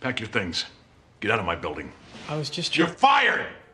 Pack your things. Get out of my building. I was just You're fired!